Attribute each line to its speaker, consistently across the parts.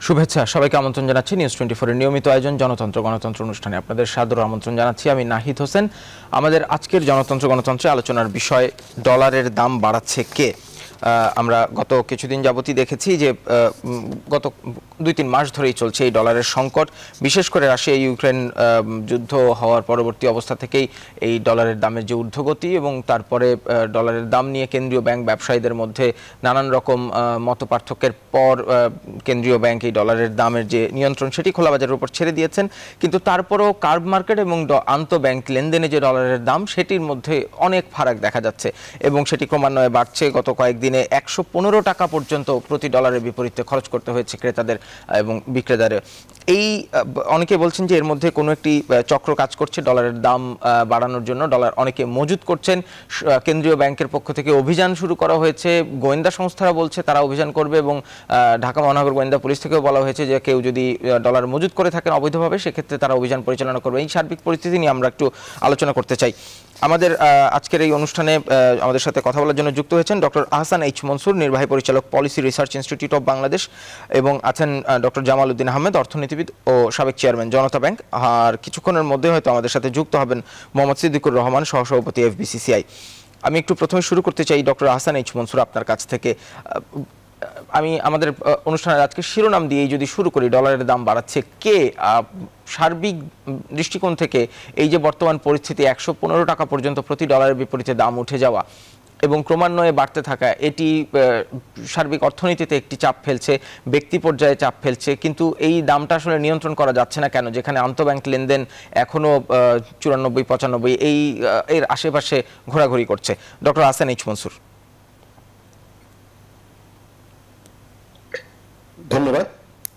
Speaker 1: শুভেচ্ছা সবাইকে আমন্ত্রণ জানাচ্ছি নিউজ 24 এর নিয়মিত আয়োজন জনতন্ত্র গণতন্ত্র অনুষ্ঠানে আপনাদের সাদর আমন্ত্রণ জানাচ্ছি আমি নাহিদ হোসেন। আমাদের আজকের জনতন্ত্র গণতন্ত্রে আলোচনার বিষয় ডলারের দাম বাড়াচ্ছে কে। আমরা গত কিছুদিন যাবতই দেখেছি যে গত 2-3 মাস ধরেই চলছে এই ডলারের সংকট, বিশেষ করে রাশিয়া ইউক্রেন যুদ্ধ হওয়ার পরবর্তী অবস্থা থেকেই এই ডলারের দামের যে ঊর্ধ্বগতি এবং তারপরে ডলারের দাম নিয়ে কেন্দ্রীয় ব্যাংক ব্যবসায়ীদের মধ্যে নানান রকম মতপার্থক্যের পর কেন্দ্রীয় ব্যাংক এই ডলারের দামের যে নিয়ন্ত্রণ সেটি খোলা বাজারের উপর ছেড়ে দিয়েছেন। কিন্তু তারপরেও কার্ব মার্কেট এবং আন্তঃব্যাংক লেনদেনে যে ডলারের দাম সেটির মধ্যে অনেক ফারাক দেখা যাচ্ছে এবং সেটি ক্রমান্বয়ে বাড়ছে। গত কয়েকদিনে 115 টাকা পর্যন্ত প্রতি ডলারের বিপরীতে খরচ করতে হয়েছে ক্রেতাদের এবং বিক্রেতাদের। এই অনেকে বলছেন যে এর মধ্যে কোনো একটি চক্র কাজ করছে ডলারের দাম বাড়ানোর জন্য। ডলার অনেকে মজুত করছেন। কেন্দ্রীয় ব্যাংকের পক্ষ থেকে অভিযান শুরু করা হয়েছে, গোয়েন্দা সংস্থারা বলছে তারা অভিযান করবে এবং ঢাকা মহানগর গোয়েন্দা পুলিশ থেকেও বলা হয়েছে যে কেউ যদি ডলার মজুত করে থাকেন অবৈধভাবে সেক্ষেত্রে তারা অভিযান পরিচালনা করবে। এই সার্বিক পরিস্থিতি নিয়ে আমরা একটু আলোচনা করতে চাই। আমাদের আজকের এই অনুষ্ঠানে আমাদের সাথে কথা বলার জন্য যুক্ত হয়েছেন ডক্টর আহসান এইচ মনসুর, নির্বাহী পরিচালক policy research institute of Bangladesh, এবং আছেন ডক্টর জামাল উদ্দিন আহমেদ, অর্থনীতিবিদ ও সাবেক চেয়ারম্যান জনতা ব্যাংক। আর কিছুক্ষণের মধ্যে হয়তো আমাদের সাথে যুক্ত হবেন মোহাম্মদ সিদ্দিকুর রহমান, সহসভাপতি FBCCI। আমি একটু প্রথমে শুরু করতে চাই ডক্টর আহসান এইচ মনসুর আপনার কাছ থেকে। আমি আমাদের অনুষ্ঠানের আজকে শিরোনাম দিয়েই যদি শুরু করি, ডলারের দাম বাড়াচ্ছে কে। সার্বিক দৃষ্টিকোণ থেকে এই যে বর্তমান পরিস্থিতি 115 টাকা পর্যন্ত প্রতি ডলারের বিপরীতে দাম উঠে যাওয়া এবং ক্রমান্বয়ে বাড়তে থাকা, এটি সার্বিক অর্থনীতিতে একটি চাপ ফেলছে, ব্যক্তি পর্যায়ে চাপ ফেলছে। কিন্তু এই দামটা আসলে নিয়ন্ত্রণ করা যাচ্ছে না কেন, যেখানে আন্তঃব্যাংক লেনদেন এখনো 94-95 এর আশেপাশে ঘোরাঘুরি করছে। Doctor Ahsan H Mansur.
Speaker 2: ধন্যবাদ।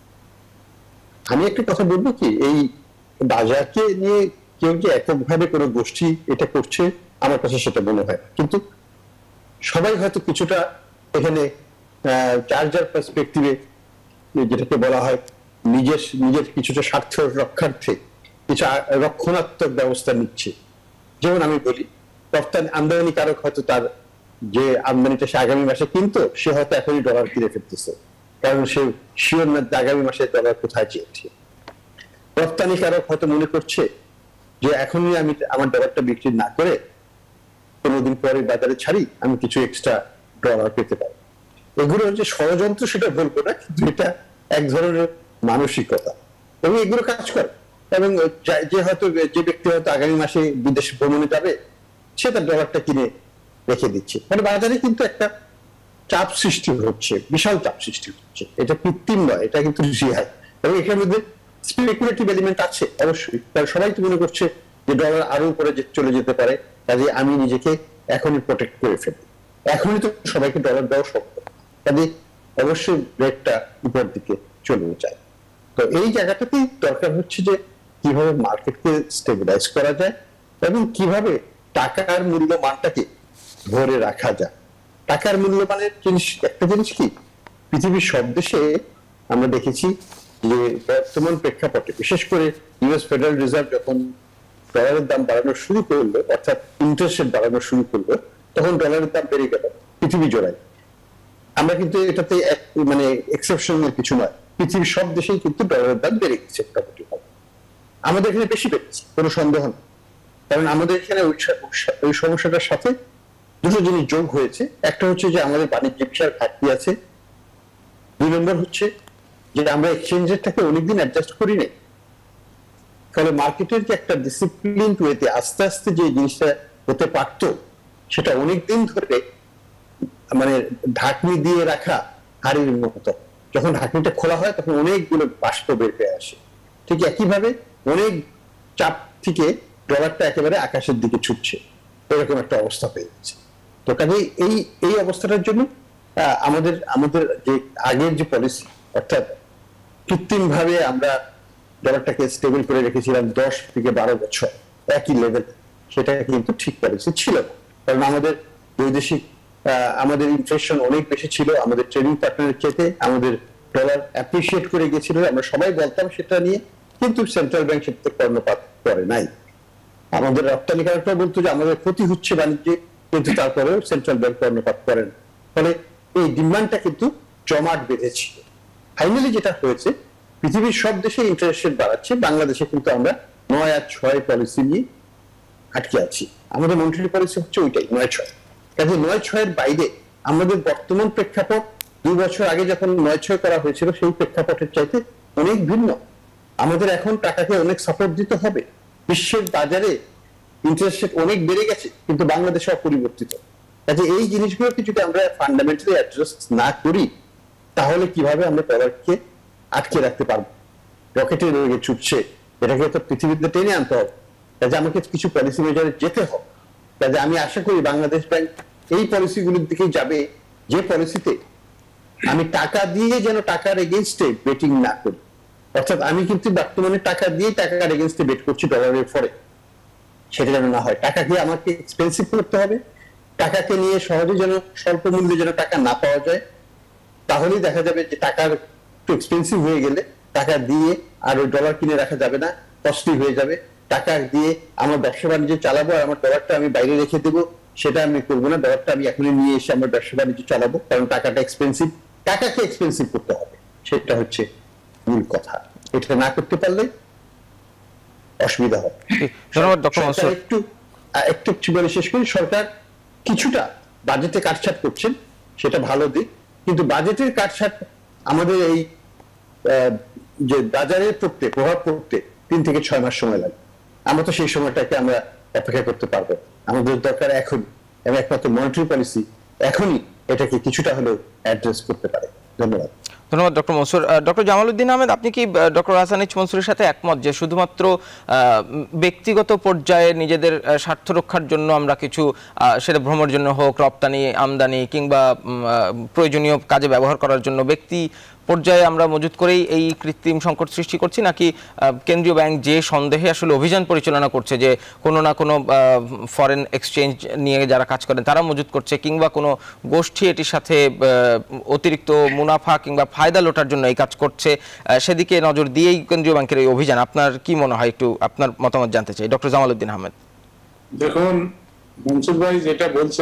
Speaker 2: আমি একটা কথা বলবো কি, এই বাজারকে নিয়ে কেউ যে এককভাবে কোনো গোষ্ঠী এটা করছে আমার কাছে সেটা মনে হয়, কিন্তু সবাই হয়তো কিছুটা এখানে যার যার পার্সপেক্টিভে যেটাকে বলা হয় নিজের কিছুটা স্বার্থ রক্ষার্থে কিছু রক্ষণাত্মক ব্যবস্থা নিচ্ছে। যেমন আমি বলি, রপ্তানি আমদানিকারক হয়তো তার যে আমদানিটা সে আগামী মাসে কিনতো সে হয়তো এখনই ডলার কিনে ফেলতেছে, কারণ সে শিওর না আগামী মাসে ডলার কোথায় চেয়েছে। রপ্তানিকারক হয়তো মনে করছে যে এখনই আমি আমার ডলারটা বিক্রি না করে কোনোদিন পরে বাজারে ছাড়ি, আমি কিছু এক্সট্রা ডলার পেতে পারি। এগুলো যে ষড়যন্ত্র সেটা বলবো না, কিন্তু এটা এক ধরনের মানসিকতা এবং এগুলো কাজ করে। এবং যে হয়তো যে ব্যক্তি হয়তো আগামী মাসে বিদেশে ভ্রমণে যাবে সে তার ডলারটা কিনে রেখে দিচ্ছে। মানে বাজারে কিন্তু একটা চাপ সৃষ্টি হচ্ছে, বিশাল চাপ সৃষ্টি হচ্ছে। এটা কৃত্রিম নয়, এটা কিন্তু রিয়াল। এবং এখানের মধ্যে স্পেকুলেটিভ এলিমেন্ট আছে অবশ্যই, কারণ সবাই তো মনে করছে যে ডলার আরো উপরে চলে যেতে পারে, কাজে আমি নিজেকে এখনই প্রোটেক্ট করে ফেলি। এখনই তো সবাইকে ডলার দেওয়া সম্ভব, কাজে অবশ্যই রেটটা উপর দিকে চলে যায়। তো এই জায়গাটাতেই দরকার হচ্ছে যে কিভাবে মার্কেটকে স্টেবিলাইজ করা যায় এবং কিভাবে টাকার মূল্যমানটাকে ধরে রাখা যায়। টাকার মূল্যমানের জিনিস একটা জিনিস কি, পৃথিবীর সব দেশে আমরা দেখেছি যে বর্তমান প্রেক্ষাপটে বিশেষ করে US ফেডারেল রিজার্ভ যখন ডলারের দাম বাড়ানো শুরু করলো, অর্থাৎ ইন্টারেস্ট রেট বাড়ানো শুরু করলো, তখন ডলারের দাম বেড়ে গেল পৃথিবী জোড়ায়। আমরা কিন্তু এটাতে মানে এক্সেপশনাল কিছু নয়, পৃথিবীর সব দেশেই কিন্তু ডলারের দাম বেড়ে গেছে মোটামুটি। আমাদের এখানে বেশি বেড়েছে, কোনো সন্দেহ নেই, কারণ আমাদের এখানে ওই সমস্যাটার সাথে দুটো জিনিস যোগ হয়েছে। একটা হচ্ছে যে আমাদের বাণিজ্য বিষয়ের ঘাটতি আছে, 2 নম্বর হচ্ছে যে আমরা এক্সচেঞ্জ রেটটাকে অনেকদিন অ্যাডজাস্ট করি নাই। ফলে মার্কেটের যে একটা ডিসিপ্লিন ওয়েতে আস্তে আস্তে যে জিনিসটা হতে পারত সেটা অনেকদিন ধরে মানে ঢাকনি দিয়ে রাখা হাড়ির মতো, যখন ঢাকনিটা খোলা হয় তখন অনেকগুলো বাষ্প বের হয়ে আসে। ঠিক একইভাবে অনেক চাপ থেকে ডলারটা একেবারে আকাশের দিকে ছুটছে, এরকম একটা অবস্থা হয়ে গেছে। তো কাজে এই অবস্থাটার জন্য আমাদের যে আগের যে পলিসি, অর্থাৎ কৃত্রিম ভাবে আমরা ডলারটাকে স্টেবল করে রেখেছিলাম 10 থেকে 12 বছর একই লেভেল, সেটা কিন্তু ঠিক পলিসি ছিল না। কারণ আমাদের বৈদেশিক আমাদের ইনফ্লেশন অনেক বেশি ছিল, আমাদের ট্রেডিং পার্টনারের চেয়ে আমাদের ডলার অ্যাপ্রিসিয়েট করে গেছিল, আমরা সবাই বলতাম সেটা নিয়ে, কিন্তু সেন্ট্রাল ব্যাংক সেটাতে কর্ণপাত করে নাই। আমাদের রপ্তানিকারকরা বলতো যে আমাদের ক্ষতি হচ্ছে বাণিজ্যে, কিন্তু তারপরেও সেন্ট্রাল ব্যাংক কর্ণপাত করেন। ফলে এই ডিমান্ডটা কিন্তু জমাট বেঁধেছিল। ফাইনালি যেটা হয়েছে, পৃথিবীর সব দেশে ইন্টারেস্ট রেট বাড়াচ্ছে, বাংলাদেশে কিন্তু আমরা 9 আর 6 পলিসি নিয়ে আটকে আছি। আমাদের মনিটারি পলিসি হচ্ছে ওইটাই 9-6। কাজে 9-6 বাইরে আমাদের বর্তমান প্রেক্ষাপট 2 বছর আগে যখন 9-6 করা হয়েছিল সেই প্রেক্ষাপটের চাইতে অনেক ভিন্ন। আমাদের এখন টাকাকে অনেক সাপোর্ট দিতে হবে। বিশ্বের বাজারে ইন্টারেস্ট রেট অনেক বেড়ে গেছে, কিন্তু বাংলাদেশে অপরিবর্তিত। কাজে এই জিনিসগুলোকে যদি আমরা ফান্ডামেন্টালি অ্যাড্রেস না করি, তাহলে কিভাবে আমরা ডলারকে আটকে রাখতে পারবো? রকেটের বেগে ছুটছে, এটাকে তো পৃথিবীতে টেনে আনতে হবে। কাজে আমাকে কিছু পলিসি মেজারে যেতে হবে। কাজে আমি আশা করি বাংলাদেশ ব্যাংক এই পলিসিগুলোর দিকে যাবে, যে পলিসিতে আমি টাকা দিয়ে যেন টাকার এগেইনস্টে বেটিং না করি। অর্থাৎ আমি কিন্তু বর্তমানে টাকা দিয়ে টাকার এগেইনস্টে বেট করছি ডলারের ফরে, সেটা যেন না হয়। টাকাকে আমাকে এক্সপেন্সিভ করতে হবে, টাকাকে নিয়ে সহজে যেন স্বল্প মূল্যে যেন টাকা না পাওয়া যায়। তাহলেই দেখা যাবে যে টাকার একটু এক্সপেন্সিভ হয়ে গেলে টাকা দিয়ে আর ওই ডলার কিনে রাখা যাবে না, কস্টলি হয়ে যাবে। টাকা দিয়ে আমার ব্যবসা বাণিজ্য চালাবো আর আমার ডলারটা আমি বাইরে রেখে দেবো, সেটা আমি করবো না। ডলারটা আমি এখনই নিয়ে এসে আমার ব্যবসা বাণিজ্য চালাবো, কারণ টাকাটা এক্সপেন্সিভ। টাকাকে এক্সপেন্সিভ করতে হবে, সেটা হচ্ছে মূল কথা। এটা না করতে পারলে অসুবিধা হবে।
Speaker 1: ধন্যবাদ ডক্টর মনসুর।
Speaker 2: একটু বলে শেষ করি, সরকার কিছুটা বাজেটে কাটছাট করছেন, সেটা ভালো দিক, কিন্তু বাজেটের কাটছাট আমাদের এই যে বাজারে প্রভাব পড়তে 3 থেকে 6 মাস সময় লাগে। আমরা তো সেই সময়টাকে আমরা অপেক্ষা করতে পারবো। আমাদের দরকার এখন, এবং একমাত্র মনিটারি পলিসি এখনই এটাকে কিছুটা হলেও অ্যাড্রেস করতে পারে। ধন্যবাদ।
Speaker 1: ধন্যবাদ ডক্টর মনসুর। ডক্টর জামালউদ্দিন আহমেদ, আপনি কি ডক্টর হাসান এইচ মনসুরের সাথে একমত যে শুধুমাত্র ব্যক্তিগত পর্যায়ে নিজেদের স্বার্থ রক্ষার জন্য আমরা কিছু, সেটা ভ্রমণের জন্য হোক, রপ্তানি আমদানি কিংবা প্রয়োজনীয় কাজে ব্যবহার করার জন্য ব্যক্তি পর্যায়ে আমরা মজুত করেই এই কৃত্রিম সংকট সৃষ্টি করছি, নাকি কেন্দ্রীয় ব্যাংক যে সন্দেহে আসলে অভিযান পরিচালনা করছে যে কোনো না কোনো ফরেন এক্সচেঞ্জ নিয়ে যারা কাজ করেন তারা মজুত করছে, কিংবা কোনো গোষ্ঠী এটির সাথে অতিরিক্ত মুনাফা কিংবা ফায়দা লোটার জন্য এই কাজ করছে, সেদিকে নজর দিয়েই কেন্দ্রীয় ব্যাংকের এই অভিযান? আপনার কি মনে হয়, একটু আপনার মতামত জানতে চাই ডক্টর জামালউদ্দিন আহমেদ।
Speaker 3: দেখুন, মনসুর ভাই যেটা বলছে,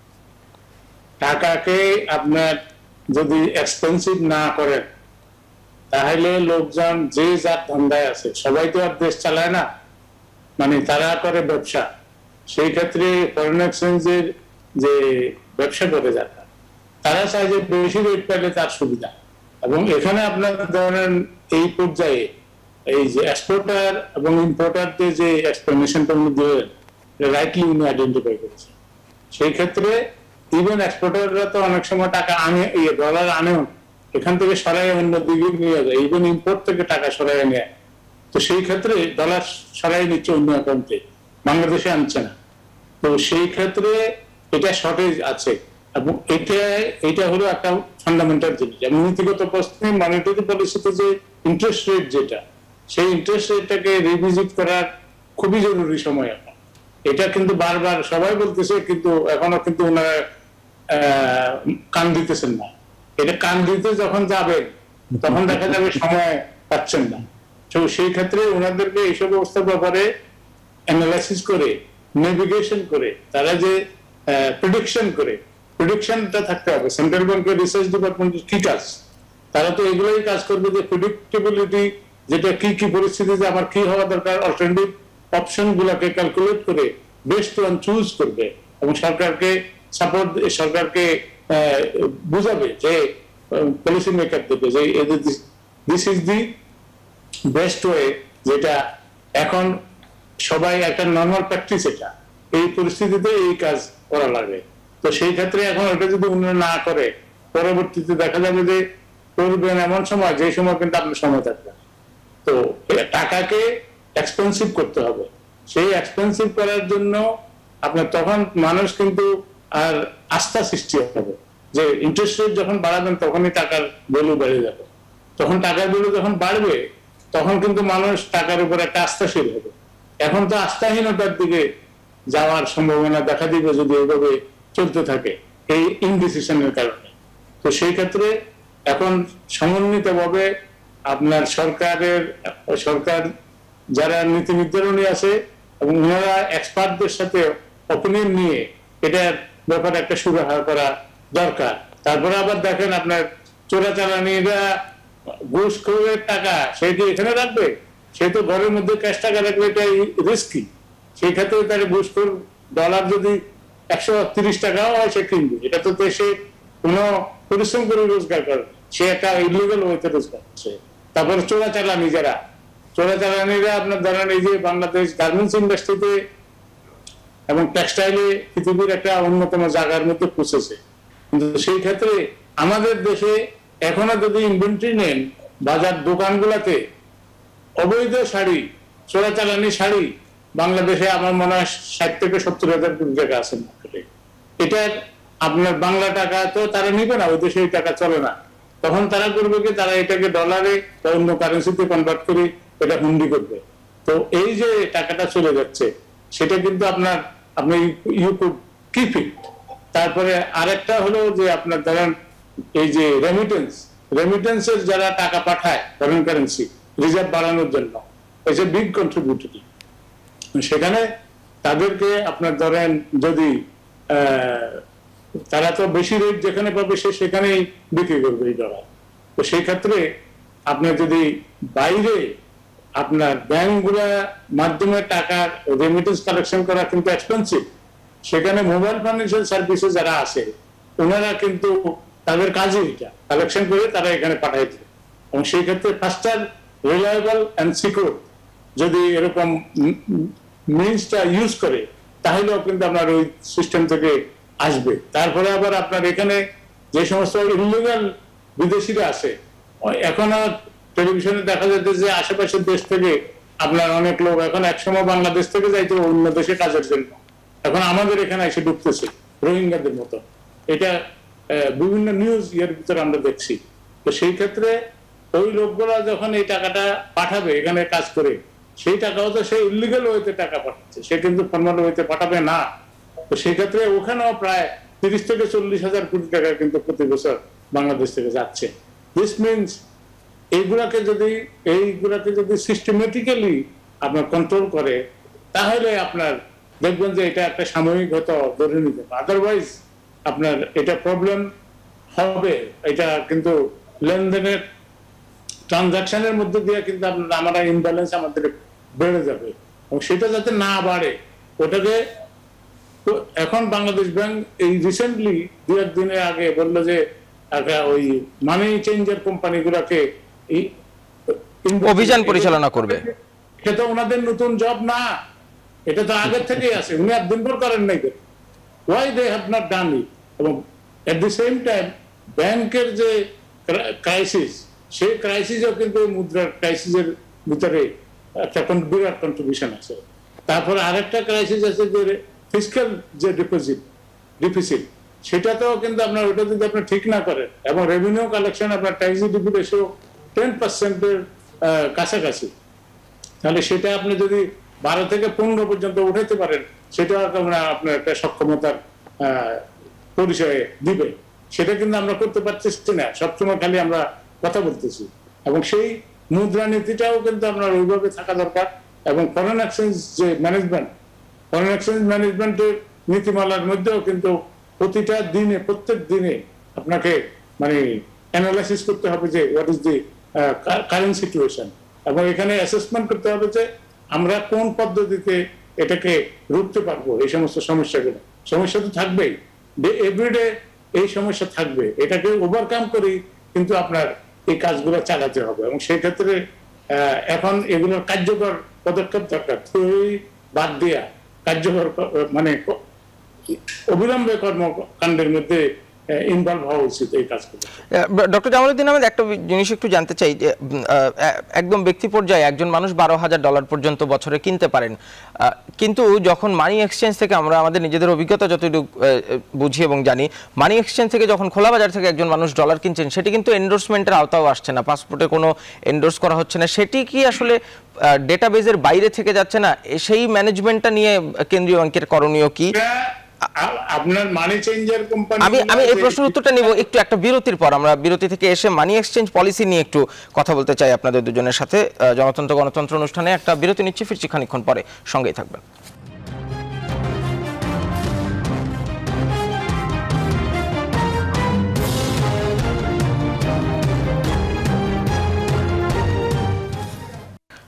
Speaker 3: টাকাকে আপনার যদি এক্সপেন্সিভ না করেন, তাহলে লোকজন যে যার ধান্দায় আছে, সবাই তো আর দেশ চালায় না, মানে তারা করে ব্যবসা। সেই ক্ষেত্রে ফরেন এক্সচেঞ্জের যে ব্যবসা করে যারা, তারা চায় যে বেশি রেট পেলে তার সুবিধা। এবং এখানে আপনার ধরেন এই পর্যায়ে এই যে এক্সপোর্টার এবং ইম্পোর্টারদের যে এক্সপ্লেনেশনটা উনি দিলেন, রাইটলি উনি আইডেন্টিফাই করেছেন। সেই ক্ষেত্রে ইভেন এক্সপোর্টাররা তো অনেক সময় টাকা আনে, ডলার আনেও, এখান থেকে সরাই অন্য দিকে নিয়ে যায়, ইভেন ইম্পোর্ট থেকে টাকা সরাই নেয়। তো সেই ক্ষেত্রে ডলার সরাই নিচ্ছে অন্য অ্যাকাউন্টে, বাংলাদেশে আনছে না। তো সেই ক্ষেত্রে এটা শর্টেজ আছে, এবং এটা হলো একটা ফান্ডামেন্টাল জিনিস। নীতিগত প্রশ্নে মনিটারি পলিসিতে যে ইন্টারেস্ট রেট, যেটা সেই ইন্টারেস্ট রেটটাকে রিভিজিট করার খুবই জরুরি সময় এখন। এটা কিন্তু বারবার সবাই বলতেছে, কিন্তু এখনো কিন্তু ওনারা কান দিতেছেন না। এটা কান দিতে যখন যাবেন তখন দেখা যাবে সময় পাচ্ছেন না। তো সেই ক্ষেত্রে ওনাদেরকে এইসব অবস্থার ব্যাপারে অ্যানালাইসিস করে, নেভিগেশন করে, তারা যে প্রেডিকশন করে, প্রেডিকশনটা থাকতে হবে। সেন্ট্রাল ব্যাংকের রিসার্চ ডিপার্টমেন্টের কি কাজ, তারা তো এগুলোই কাজ করবে যে প্রেডিক্টেবিলিটি, যেটা কি কি পরিস্থিতিতে আমার কি হওয়া দরকার, অল্টারনেটিভ অপশন গুলাকে ক্যালকুলেট করে বেস্ট ওয়ান চুজ করবে, এবং সরকারকে সাপোর্ট, সরকারকে বুঝাবে যে পলিসি মেকার দেবে যে this is the best way, যেটা এখন সবাই একটা নর্মাল প্র্যাকটিস, এটা এই পরিস্থিতিতে এই কাজ করা লাগে। তো সেই ক্ষেত্রে এখন এটা যদি উন্নয়ন না করে, পরবর্তীতে দেখা যাবে যে করবেন এমন সময়, যে সময় কিন্তু আপনার সময় থাকবে। তো টাকাকে এক্সপেন্সিভ করতে হবে। সেই এক্সপেন্সিভ করার জন্য আপনার তখন মানুষ কিন্তু আর আস্থা সৃষ্টি হবে যে ইন্টারেস্ট রেট যখন বাড়াবেন তখনই টাকার ভ্যালু বেড়ে যাবে। তখন টাকার ভ্যালু যখন বাড়বে তখন কিন্তু মানুষ টাকার উপর একটা আস্থাশীল হবে। এখন তো আস্থাহীনতার দিকে যাওয়ার সম্ভাবনা দেখা দিবে যদি এইভাবে চলতে থাকে এই ইনডিসিশনের কারণে। তো সেই ক্ষেত্রে এখন সমন্বিতভাবে আপনার সরকার যারা নীতি নির্ধারণী আছে এবং ওনারা এক্সপার্টদের সাথে অপিনিয়ন নিয়ে এটার ব্যাপারে একটা সুরাহা করা দরকার। তারপরে আবার দেখেন আপনার চোরাচালানিরা ঘুষখোরের টাকা সে কি এখানে রাখবে? সে তো ঘরের মধ্যে ক্যাশ টাকা রাখলে এটা রিস্কি। সেই ক্ষেত্রে তার ঘুষখোর ডলার যদি 130 টাকাও হয় সে কিনবে। এটা তো সে কোনো পরিশ্রম করে রোজগার করে, সে একটা ইলিগাল ওয়েতে রোজগার করছে। তারপরে চোরাচালানিরা আপনার ধরেন এই যে বাংলাদেশ গার্মেন্টস ইন্ডাস্ট্রিতে এবং টেক্সটাইলে পৃথিবীর একটা অন্যতম জায়গার মধ্যে পৌঁছেছে। কিন্তু সেই ক্ষেত্রে আমাদের দেশে এখনো যদি ইনভেন্টরি নেন বাজার দোকানগুলোতে অবৈধ শাড়ি, চোরাচালানি শাড়ি বাংলাদেশে আমার মনে হয় 60 থেকে 70,000 কোটি টাকা আছে মার্কেটে। এটার আপনার বাংলা টাকা তো তারা নিবে না, ওই দেশে এই টাকা চলে না। তখন তারা করবে কি, তারা এটাকে ডলারে বা অন্য কারেন্সিতে কনভার্ট করে এটা হুন্ডি করবে। তো এই যে টাকাটা চলে যাচ্ছে সেটা কিন্তু আপনি ইউ কুড কিপ ইট। তারপরে আরেকটা হলো যে আপনার ধরেন এই যে রেমিটেন্সের যারা টাকা পাঠায় ফরেন কারেন্সি রিজার্ভ বাড়ানোর জন্য, এই যে বিগ কন্ট্রিবিউটরি, সেখানে তাদেরকে আপনার ধরেন যদি তারা তো বেশি রেট যেখানে পাবে সে সেখানেই বিক্রি করবে এই ডলার। তো সেই ক্ষেত্রে আপনার যদি বাইরে আপনার ব্যাংকগুলা মাধ্যমে টাকার রেমিটেন্স কালেকশন করা কিন্তু এক্সপেন্সিভ, সেখানে মোবাইল ফাইন্যান্সিয়াল সার্ভিসে যারা আছে ওনারা কিন্তু তাদের কাজই এটা কালেকশন করে তারা এখানে পাঠাই দেবে। এবং সেই ক্ষেত্রে ফাস্টার, রিলায়েবল অ্যান্ড সিকিউর যদি এরকম মিনসটা ইউজ করে তাহলেও কিন্তু আপনার ওই সিস্টেম থেকে আসবে। তারপরে আবার আপনার এখানে যে সমস্ত ইলিগাল বিদেশিরা আছে, এখন আর টেলিভিশনে দেখা যাচ্ছে যে আশেপাশের দেশ থেকে আপনার অনেক লোক এখন একসময় বাংলাদেশ থেকে যাইতো অন্য দেশে কাজের জন্য, এখন আমাদের এখানে এসে ঢুকতেছে রোহিঙ্গাদের মতো। এটা বিভিন্ন নিউজ এর ভিতরে আমরা দেখছি। তো সেই ক্ষেত্রে ওই লোকগুলা যখন এই টাকাটা পাঠাবে এখানে কাজ করে, সেই টাকাও তো সে ইলিগাল ওয়েতে টাকা পাঠাচ্ছে, সে কিন্তু ফর্মাল ওয়েতে পাঠাবে না। তো সেই ক্ষেত্রে ওখানেও প্রায় 30 থেকে 40,000 কোটি টাকা কিন্তু প্রতি বছর বাংলাদেশ থেকে যাচ্ছে। দিস মিনস এইগুলাকে যদি সিস্টেমেটিক্যালি আপনার কন্ট্রোল করে তাহলে আপনার দেখবেন যে এটা একটা সাময়িক হয়তো ধরে নিতে, আদারওয়াইজ আপনার এটা প্রবলেম হবে। এটা কিন্তু লেনদেনের ট্রানজাকশনের মধ্যে দিয়ে কিন্তু আমরা ইমব্যালেন্স আমাদের বেড়ে যাবে, এবং সেটা যাতে না বাড়ে ওটাকে। এখন বাংলাদেশ ব্যাংক এই রিসেন্টলি 2-1 দিনের আগে বললো যে ওই মানি চেঞ্জার কোম্পানিগুলোকে
Speaker 1: অভিযান পরিচালনা করবে।
Speaker 3: এটা তো ওনাদের নতুন জব না, এটা তো আগের থেকেই আছে, উনি আর দিনভর করেন নাই। Why they have not done it. এবং এট দি সেম টাইম ব্যাংকের যে ক্রাইসিস, সেই ক্রাইসিসও কিন্তু মুদ্রার ক্রাইসিসের ভিতরে একটা বিরাট কন্ট্রিবিউশন আছে। তারপরে আরেকটা ক্রাইসিস আছে যে ফিসক্যাল যে ডিফিসিট, সেটাতেও কিন্তু আপনার ওটা যদি আপনি ঠিক না করেন এবং রেভিনিউ কালেকশন আপনার ট্যাক্স জিডিপি রেশিও 10%-এর কাছাকাছি, তাহলে সেটা আপনি যদি 12 থেকে 15 পর্যন্ত উঠাইতে পারেন সেটা আপনার একটা সক্ষমতার পরিচয় দিবে। সেটা কিন্তু আমরা করতে পারতেছি না, সবসময় খালি আমরা কথা বলতেছি। এবং সেই মুদ্রানীতিটাও কিন্তু আপনার ওইভাবে থাকা দরকার। এবং ফরেন এক্সচেঞ্জ যে ম্যানেজমেন্টের নীতিমালার মধ্যেও কিন্তু প্রত্যেক দিনে আপনাকে মানে অ্যানালাইসিস করতে হবে যে what is the current situation, এবং এখানে অ্যাসেসমেন্ট করতে হবে যে আমরা কোন পদ্ধতিতে এটাকে রুখতে পারবো। এই সমস্ত সমস্যা তো থাকবেই, এভরিডে এই সমস্যা থাকবে, এটাকে ওভারকাম করি কিন্তু আপনার এই কাজগুলো চালাতে হবে। এবং সেই ক্ষেত্রে এখন এগুলোর কার্যকর পদক্ষেপ দরকার, বাদ দিয়া কার্যকর মানে অবিলম্বে কর্মকাণ্ডের মধ্যে ইনভলভ হওয়া উচিত এই কাজগুলো।
Speaker 1: ডক্টর জামালউদ্দিন আহমেদ, একটা জিনিস একটু জানতে চাই যে একদম ব্যক্তি পর্যায়ে একজন মানুষ $12,000 পর্যন্ত বছরে কিনতে পারেন, কিন্তু যখন মানি এক্সচেঞ্জ থেকে আমরা আমাদের নিজেদের অভিজ্ঞতা যতটুকু বুঝি এবং জানি, মানি এক্সচেঞ্জ থেকে যখন খোলা বাজার থেকে একজন মানুষ ডলার কিনছেন সেটি কিন্তু এন্ডোর্সমেন্টের আওতাও আসছে না, পাসপোর্টে কোনো এন্ডোর্স করা হচ্ছে না। সেটি কি আসলে ডেটাবেজের বাইরে থেকে যাচ্ছে না? সেই ম্যানেজমেন্টটা নিয়ে কেন্দ্রীয় ব্যাংকের করণীয় কি?
Speaker 3: আপনার মানি চেঞ্জার কোম্পানি,
Speaker 1: আমি এই প্রশ্নের উত্তরটা নিব একটু একটা বিরতির পর। আমরা বিরতি থেকে এসে মানি এক্সচেঞ্জ পলিসি নিয়ে একটু কথা বলতে চাই আপনাদের দুজনের সাথে। জনতন্ত্র গণতন্ত্র অনুষ্ঠানে একটা বিরতি নিচ্ছি, ফিরছি খানিকক্ষণ পরে, সঙ্গেই থাকবেন।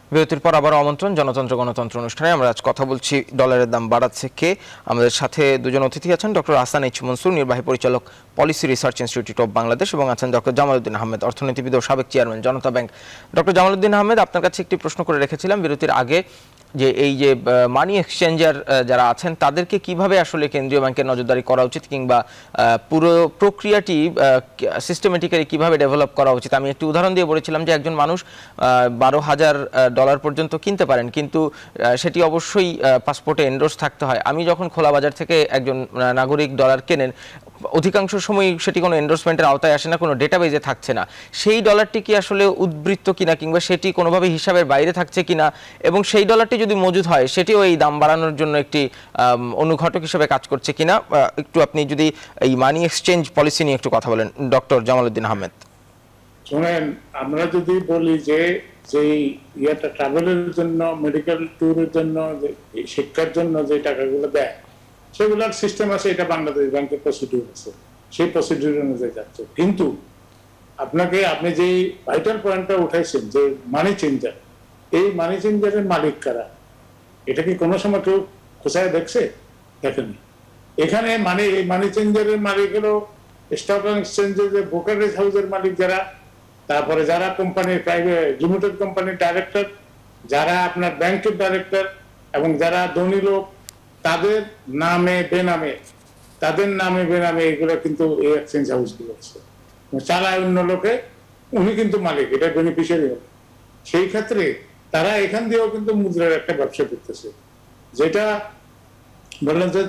Speaker 1: বিরতির পর আবার আমন্ত্রণ জনতন্ত্র গণতন্ত্র অনুষ্ঠানে। আমরা আজ কথা বলছি ডলারের দাম বাড়াচ্ছে কে। আমাদের সাথে দুজন অতিথি আছেন, ডক্টর আহসান এইচ মনসুর, নির্বাহী পরিচালক policy research institute of Bangladesh, এবং আছেন ডক্টর জামালউদ্দিন আহমেদ, অর্থনীতিবিদ ও সাবেক chairman Janata bank. Doctor Jamaluddin Ahmed, আপনার কাছে একটি প্রশ্ন করে রেখেছিলাম বিরতির আগে, যে এই যে মানি এক্সচেঞ্জার যারা আছেন তাদেরকে কিভাবে আসলে কেন্দ্রীয় ব্যাংকের নজরদারি করা উচিত, কিংবা পুরো প্রক্রিয়াটি সিস্টেমেটিক্যালি কিভাবে ডেভেলপ করা উচিত। আমি একটি উদাহরণ দিয়ে বলেছিলাম যে একজন মানুষ $12,000 পর্যন্ত কিনতে পারেন, কিন্তু সেটি অবশ্যই পাসপোর্টে এন্ডোর্স থাকতে হয়। আমি যখন খোলা বাজার থেকে একজন নাগরিক ডলার কেনেন, অধিকাংশ সময় সেটি কোনো এন্ডোর্সমেন্টের আওতায় আসে না, কোনো ডেটাবেজে থাকছে না। সেই ডলারটি কি আসলে উদ্বৃত্ত কিনা, কিংবা সেটি কোনোভাবে হিসাবের বাইরে থাকছে কিনা, এবং সেই ডলারটি যদি মজুদ হয় সেটিও এই দাম বাড়ানোর জন্য একটি অনুঘটক হিসেবে কাজ করছে কিনা, একটু আপনি যদি এই মানি এক্সচেঞ্জ পলিসি নিয়ে একটু কথা বলেন ডক্টর জামালউদ্দিন আহমেদ।
Speaker 3: শুনেন, আমরা যদি বলি যে ইয়েটা ট্রাভেলের জন্য, মেডিকেল ট্যুরের জন্য, শিক্ষার জন্য যে টাকাগুলো দেয়, সেগুলোর সিস্টেম আছে, এটা বাংলাদেশ ব্যাংকের প্রসিডিউর আছে, সেই প্রসিডিউর অনুযায়ী যাচ্ছে। কিন্তু আপনি যে ভাইটাল পয়েন্টটা উঠাইছেন যে মানি চেঞ্জার, এই মানি চেঞ্জারের মালিক কারা, এটা কি কোনো সময় কেউ খোঁচায় দেখছে? দেখেনি। এখানে মানি চেঞ্জারের মালিক হলো স্টক এক্সচেঞ্জের যে ব্রোকারেজ হাউসের মালিক যারা, তারপরে যারা কোম্পানির প্রাইভেট লিমিটেড কোম্পানির ডাইরেক্টর, যারা আপনার ব্যাংকের ডাইরেক্টর, এবং যারা ধনী লোক তাদের নামে বেনামে এগুলো কিন্তু এই এক্সচেঞ্জ হাউসগুলো আছে, চালায় অন্য লোকে, উনি কিন্তু মালিক, এটা বেনিফিশিয়ারি হবে। সেই ক্ষেত্রে তারা এখান দিয়েও কিন্তু মুদ্রার একটা ব্যবসা করতেছে, যেটা বললেন যে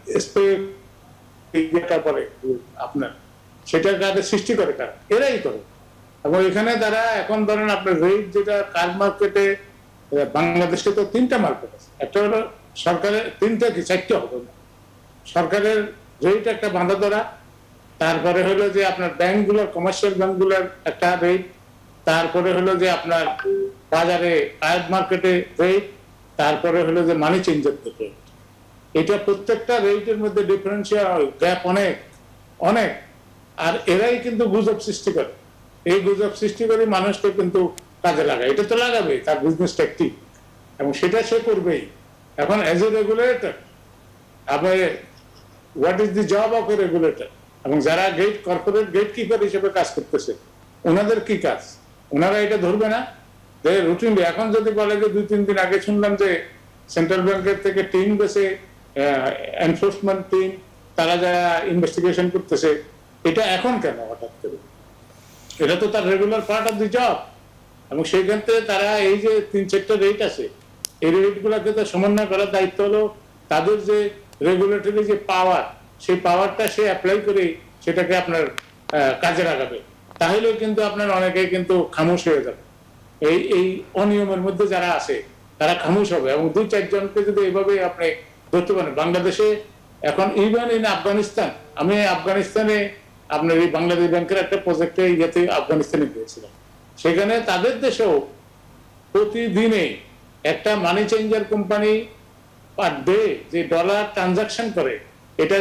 Speaker 3: পরে আপনার সেটা কাদের সৃষ্টি করে, কারা? এরাই করে। এবং এখানে তারা এখন ধরেন আপনার রেট, যেটা কার মার্কেটে, বাংলাদেশে তো 3টা মার্কেট আছে, একটা হলো সরকারের, 3টা কি 4টা হবে না, সরকারের রেট একটা বাঁধা ধরা, তারপরে হলো যে আপনার ব্যাংকগুলোর, কমার্শিয়াল ব্যাংকগুলোর একটা রেট, তারপরে হলো যে আপনার বাজারে প্রাইভেট মার্কেটে রেট, তারপরে হলো যে মানি চেঞ্জার রেট। এটা প্রত্যেকটা রেটের মধ্যে ডিফারেন্সিয়াল গ্যাপ অনেক। আর এরাই কিন্তু গুজব সৃষ্টি করে, এই গুজব সৃষ্টি করে মানুষকে কিন্তু কাজে লাগায়। এটা তো লাগাবে, তার বিজনেস ট্যাকটিক, এবং সেটা সে করবেই। এখন এজ এ রেগুলেটর, আবার what is the job of a regulator, এবং যারা কর্পোরেট গেট কিপার হিসেবে কাজ করতেছে, ওনাদের কি কাজ? ওনারা এটা ধরবে না রুটিনলি? এখন যদি বলে যে 2-3 দিন আগে শুনলাম যে সেন্ট্রাল ব্যাংকের থেকে টিম গেছে, এনফোর্সমেন্ট টিম, তারা যারা ইনভেস্টিগেশন করতেছে, এটা এখন কেন হঠাৎ করে? এটা তো তার regular part of the job. এবং সেই ক্ষেত্রে তারা এই যে 3-4টা রেট আছে, এই রেট গুলাকে তো সমন্বয় করার দায়িত্ব হলো তাদের যে রেগুলেটরি যে পাওয়ার, সেই পাওয়ারটা সে অ্যাপ্লাই করে সেটাকে আপনার কাজে লাগাবে। তাহলে কিন্তু আপনার অনেকেই কিন্তু খামোশ হয়ে যাবে। এই অনিয়মের মধ্যে যারা আছে তারা খামোশ হবে, এবং 2-4 জনকে যদি এইভাবে আপনি ধরতে পারেন। বাংলাদেশে এখন ইভেন ইন আফগানিস্তান, আমি আফগানিস্তানে আপনার এই বাংলাদেশ ব্যাংকের একটা প্রজেক্টে আফগানিস্তানে গিয়েছিলাম, সেখানে তাদের দেশেও প্রতিদিনে একটা money changer company per day যে ডলার ট্রানজাকশন করে, এটার